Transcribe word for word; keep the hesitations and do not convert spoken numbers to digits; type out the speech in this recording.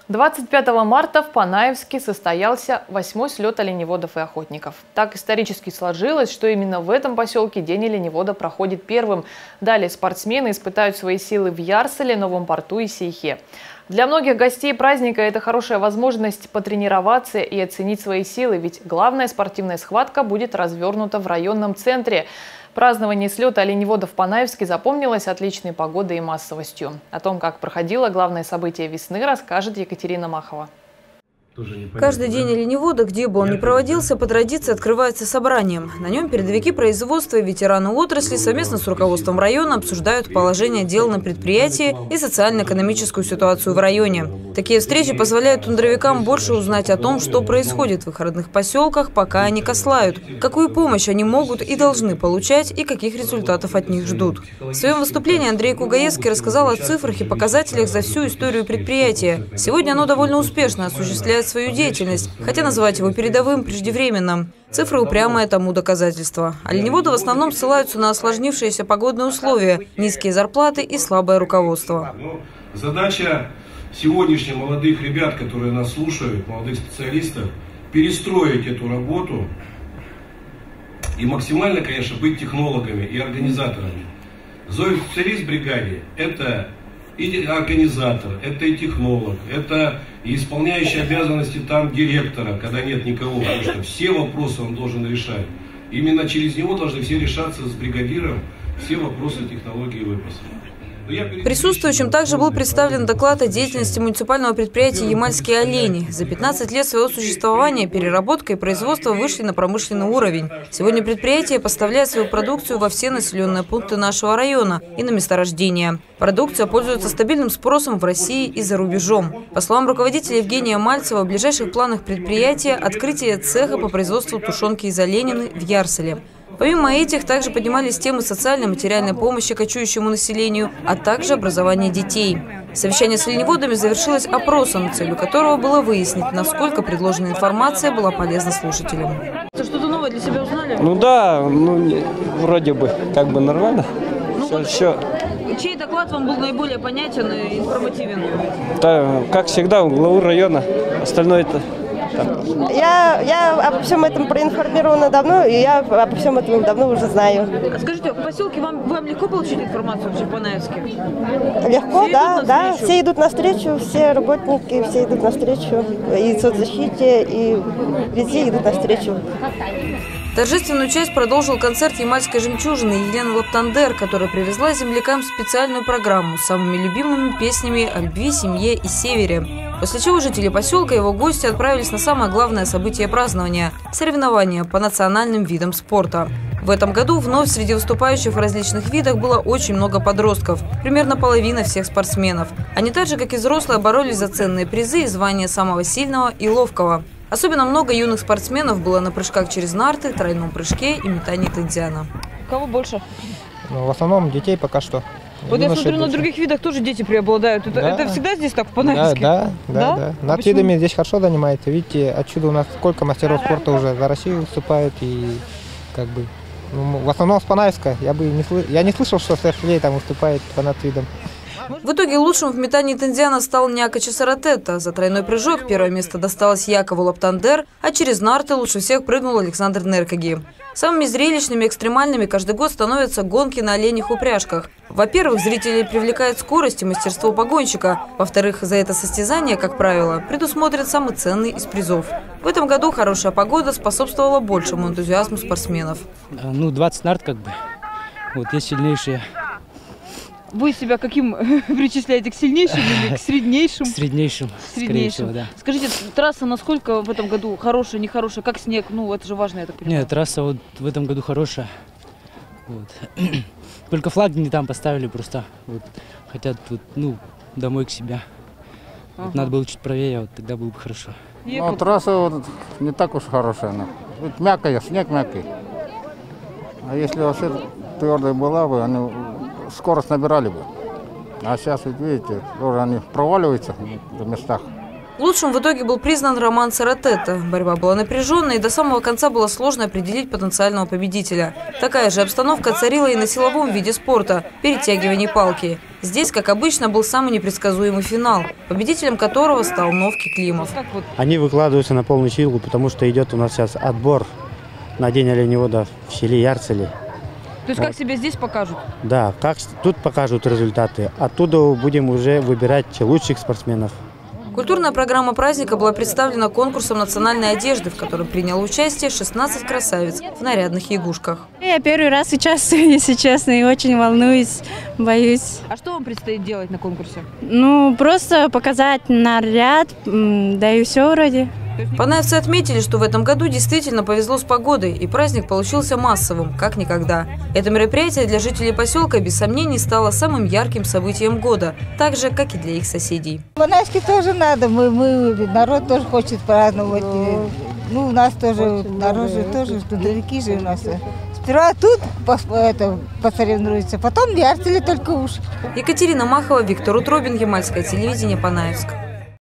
двадцать пятого марта в Панаевске состоялся восьмой слет оленеводов и охотников. Так исторически сложилось, что именно в этом поселке День оленевода проходит первым. Далее спортсмены испытают свои силы в Ярселе, Новом Порту и Сейхе. Для многих гостей праздника это хорошая возможность потренироваться и оценить свои силы, ведь главная спортивная схватка будет развернута в районном центре. Празднование слета оленеводов в Панаевске запомнилось отличной погодой и массовостью. О том, как проходило главное событие весны, расскажет Екатерина Махова. Каждый день оленевода, где бы он ни проводился, по традиции открывается собранием. На нем передовики производства и ветераны отрасли совместно с руководством района обсуждают положение дел на предприятии и социально-экономическую ситуацию в районе. Такие встречи позволяют тундровикам больше узнать о том, что происходит в их родных поселках, пока они кослают, какую помощь они могут и должны получать и каких результатов от них ждут. В своем выступлении Андрей Кугаевский рассказал о цифрах и показателях за всю историю предприятия. Сегодня оно довольно успешно осуществляет свою деятельность, хотя назвать его передовым преждевременно. Цифры упрямые тому доказательство. Оленеводы в основном ссылаются на осложнившиеся погодные условия, низкие зарплаты и слабое руководство. Задача сегодняшних молодых ребят, которые нас слушают, молодых специалистов, перестроить эту работу и максимально, конечно, быть технологами и организаторами. Зоев специалист в бригаде – это и организатор, это и технолог, это и исполняющий обязанности там директора, когда нет никого, потому что все вопросы он должен решать. Именно через него должны все решаться с бригадиром, все вопросы технологии выпуска. Присутствующим также был представлен доклад о деятельности муниципального предприятия «Ямальские олени». За пятнадцать лет своего существования переработка и производство вышли на промышленный уровень. Сегодня предприятие поставляет свою продукцию во все населенные пункты нашего района и на месторождения. Продукция пользуется стабильным спросом в России и за рубежом. По словам руководителя Евгения Мальцева, в ближайших планах предприятия открытие цеха по производству тушенки из оленины в Ярселе. Помимо этих, также поднимались темы социальной и материальной помощи кочующему населению, а также образования детей. Совещание с оленеводами завершилось опросом, целью которого было выяснить, насколько предложенная информация была полезна слушателям. Что-то новое для себя узнали? Ну да, ну, вроде бы, как бы нормально. Ну, все, вот, все. Чей доклад вам был наиболее понятен и информативен? Да, как всегда, у главы района, остальное это... Я, я обо всем этом проинформирована давно, и я обо всем этом давно уже знаю. Скажите, в поселке вам, вам легко получить информацию вообще в Панаевске? Легко, все да, да. Все идут навстречу, все работники, все идут навстречу. И в соцзащите, и везде идут навстречу. Торжественную часть продолжил концерт ямальской жемчужины Елены Лаптандер, которая привезла землякам специальную программу с самыми любимыми песнями о любви, семье и севере. После чего жители поселка и его гости отправились на самое главное событие празднования – соревнования по национальным видам спорта. В этом году вновь среди выступающих в различных видах было очень много подростков, примерно половина всех спортсменов. Они так же, как и взрослые, боролись за ценные призы и звания самого сильного и ловкого. Особенно много юных спортсменов было на прыжках через нарты, тройном прыжке и метании тензиана. Кого больше? Ну, в основном детей пока что. Вот я смотрю, на других видах тоже дети преобладают. Это, да. это всегда здесь так в Панаевске? Да, да, да. да? да. А Над видами здесь хорошо занимается. Видите, отсюда у нас сколько мастеров спорта уже за Россию выступают. И как бы, ну, в основном с Панаевска. Я бы не, сл... я не слышал, что Сафлей там выступает по нацвидам. В итоге лучшим в метании тензиана стал Няка Чесаратета. За тройной прыжок первое место досталось Якову Лаптандер, а через нарты лучше всех прыгнул Александр Неркаги. Самыми зрелищными и экстремальными каждый год становятся гонки на оленях упряжках. Во-первых, зрителей привлекает скорость и мастерство погонщика. Во-вторых, за это состязание, как правило, предусмотрят самый ценный из призов. В этом году хорошая погода способствовала большему энтузиазму спортсменов. Ну, двадцать нарт как бы. Вот, есть сильнейшие. Вы себя каким причисляете, к сильнейшим или к среднейшим? К среднейшим, среднейшим. Всего, да. Скажите, трасса насколько в этом году хорошая, нехорошая, как снег? Ну, это же важно, я так понимаю. Нет, трасса вот в этом году хорошая. Вот. Только флаг не там поставили просто. Вот. Хотят вот, ну, домой к себе. Ага. Вот надо было чуть правее, вот тогда было бы хорошо. Ну, трасса вот не так уж хорошая. Но. Мягкая, снег мягкий. А если вообще твердая была бы, они скорость набирали бы. А сейчас, вот видите, тоже они проваливаются в местах. Лучшим в итоге был признан Роман Саратета. Борьба была напряженной, и до самого конца было сложно определить потенциального победителя. Такая же обстановка царила и на силовом виде спорта – перетягивании палки. Здесь, как обычно, был самый непредсказуемый финал, победителем которого стал Новки Климов. Они выкладываются на полную силу, потому что идет у нас сейчас отбор на день оленевода в селе Ярцели. То есть вот. Как себя здесь покажут? Да, как тут покажут результаты. Оттуда будем уже выбирать лучших спортсменов. Культурная программа праздника была представлена конкурсом национальной одежды, в котором приняло участие шестнадцать красавиц в нарядных ягушках. Я первый раз участвую, если честно, и очень волнуюсь, боюсь. А что вам предстоит делать на конкурсе? Ну, просто показать наряд, да и все вроде. Панаевцы отметили, что в этом году действительно повезло с погодой, и праздник получился массовым, как никогда. Это мероприятие для жителей поселка, без сомнений, стало самым ярким событием года, так же, как и для их соседей. В Панаевске тоже надо, мы, мы, народ тоже хочет праздновать. Ну, у нас тоже, народ же тоже, далеки же у нас. Сперва тут это, посоревнуются, потом в Ярцели только уж. Екатерина Махова, Виктор Утробин, Ямальское телевидение, Панаевск.